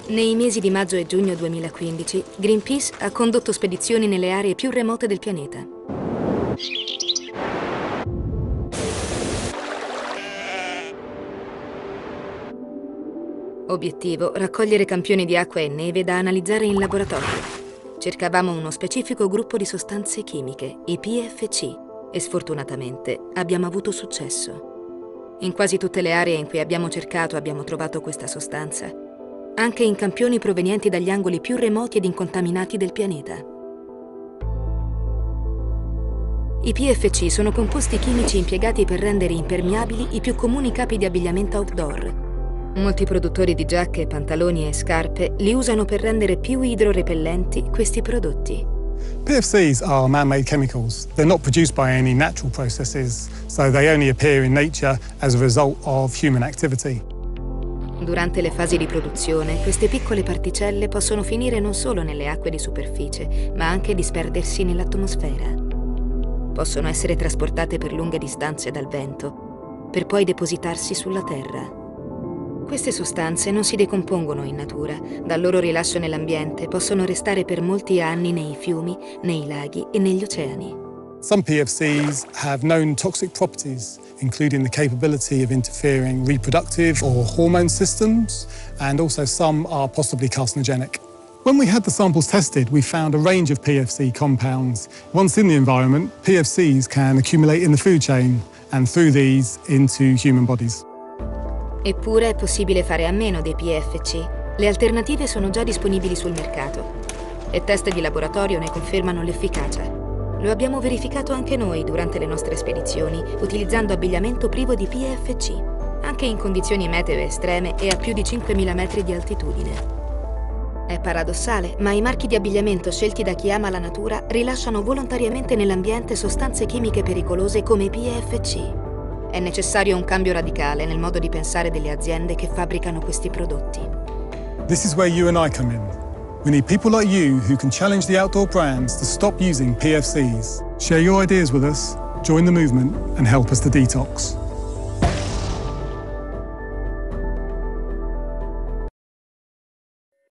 Nei mesi di maggio e giugno 2015, Greenpeace ha condotto spedizioni nelle aree più remote del pianeta. Obiettivo: raccogliere campioni di acqua e neve da analizzare in laboratorio. Cercavamo uno specifico gruppo di sostanze chimiche, i PFC, e sfortunatamente abbiamo avuto successo. In quasi tutte le aree in cui abbiamo cercato abbiamo trovato questa sostanza, anche in campioni provenienti dagli angoli più remoti ed incontaminati del pianeta. I PFC sono composti chimici impiegati per rendere impermeabili i più comuni capi di abbigliamento outdoor. Molti produttori di giacche, pantaloni e scarpe li usano per rendere più idrorepellenti questi prodotti. PFCs are man-made chemicals. They're not produced by any natural processes, so they only appear in nature as a result of human activity. Durante le fasi di produzione, queste piccole particelle possono finire non solo nelle acque di superficie, ma anche disperdersi nell'atmosfera. Possono essere trasportate per lunghe distanze dal vento, per poi depositarsi sulla terra. Queste sostanze non si decompongono in natura, dal loro rilascio nell'ambiente possono restare per molti anni nei fiumi, nei laghi e negli oceani. Some PFCs have known toxic properties, including the capability of interfering reproductive or hormone systems, and also some are possibly carcinogenic. When we had the samples tested, we found a range of PFC compounds. Once in the environment, PFCs can accumulate in the food chain, and through these into human bodies. Eppure è possibile fare a meno dei PFC. Le alternative sono già disponibili sul mercato e test di laboratorio ne confermano l'efficacia. Lo abbiamo verificato anche noi durante le nostre spedizioni, utilizzando abbigliamento privo di PFC, anche in condizioni meteo estreme e a più di 5.000 metri di altitudine. È paradossale, ma i marchi di abbigliamento scelti da chi ama la natura rilasciano volontariamente nell'ambiente sostanze chimiche pericolose come i PFC. È necessario un cambio radicale nel modo di pensare delle aziende che fabbricano questi prodotti. This is where you and I come in. We need people like you who can challenge the outdoor brands to stop using PFCs. Share your ideas with us, join the movement, and help us to detox.